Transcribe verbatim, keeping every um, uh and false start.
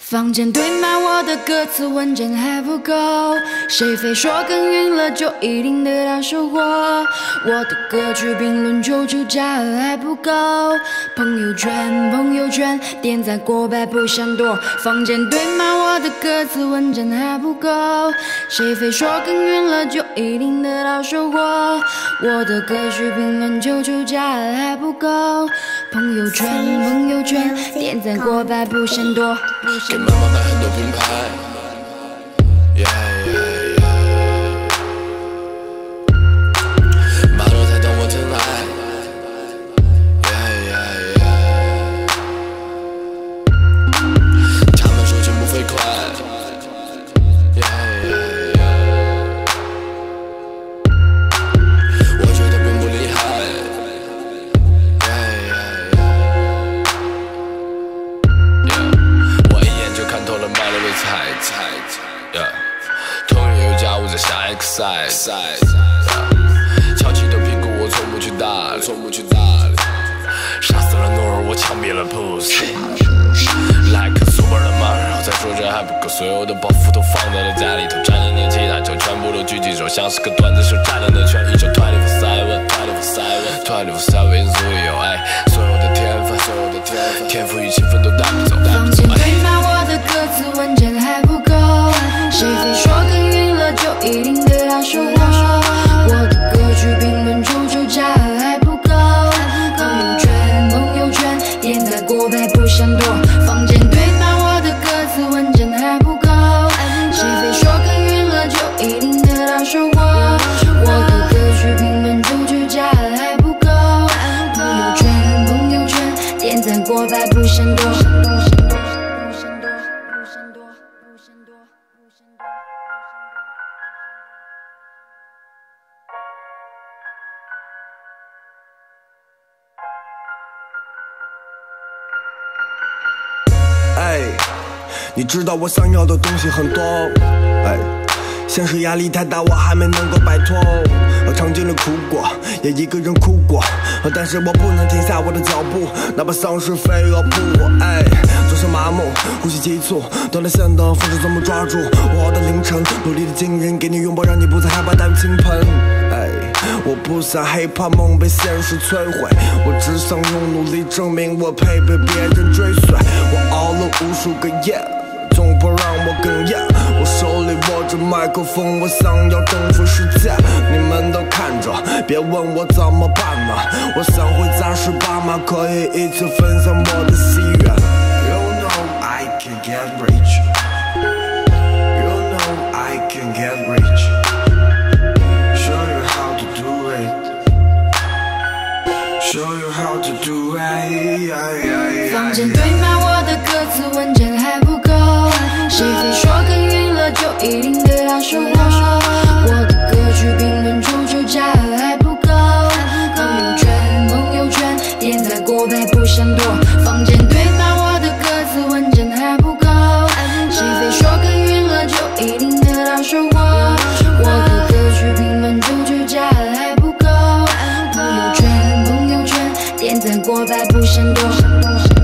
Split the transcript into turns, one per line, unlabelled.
房间堆满我的歌词，文件还不够。谁非说耕耘了就一定得到收获？我的歌曲评论求求加和还不够。朋友圈，朋友圈，点赞过百不嫌多。房间堆满我的歌词，文件还不够。谁非说耕耘了就一定得到收获？我的歌曲评论求求加和还不够。朋友圈，朋友圈，点赞过百不嫌多。
给妈妈买很多品牌 yeah, yeah, yeah. 马路在等我真爱 yeah, yeah, yeah. 他们说进步飞快 yeah, yeah, yeah. 我觉得并不厉害 yeah, yeah, yeah. Yeah. 我一眼就看透了卖了的菜菜 yeah. 同样有家务在下 X size yeah. 翘起的屁股我从不去搭理从不去搭理杀死了诺尔我枪毙了 pussy like a super 的嘛然后再说这还不够所有的包袱都放在了家里头站着念其他就全部都举起手像是个段子手占了的圈一周 twenty-four seven twenty-four seven 所有哎所有的天分所有的天分天赋与勤奋都带不走带不走
房间堆满我的歌词文件还不够谁非说耕耘了就一定得到收获我的歌曲评论求求加和还不够朋友圈朋友圈点赞过百不嫌多房间堆满我的歌词文件还不够谁非说耕耘了就一定得到收获我的歌曲评论求求加和还不够朋友圈朋友圈点赞过百不嫌多
哎，你知道我想要的东西很多，哎，现实压力太大，我还没能够摆脱。我尝尽了苦果，也一个人哭过，但是我不能停下我的脚步，哪怕丧尸飞蛾扑火。哎，总是麻木，呼吸急促，断了线的方式怎么抓住？我的凌晨，努力的惊人，给你拥抱，让你不再害怕弹倾盆。哎，我不想hiphop梦被现实摧毁，我只想用努力证明我配被别人追随。我熬了无数个夜，总不让我哽咽。我手里握着麦克风，我想要征服世界。你们都看着，别问我怎么办呢？我想回家十八码，可以一起分享我的喜悦。You know I can get rich. You know I can get rich. Show you how to do it. Show you how to do it.
房间堆满我的歌词文件还不够谁非说耕耘了就一定得到收获我的歌曲评论求求加和还不够朋友圈朋友圈点赞过百不嫌多房间堆满我的歌词文件还不够谁非说耕耘了就一定得到收获我的歌曲评论求求加和还不够朋友圈朋友圈点赞过百不嫌多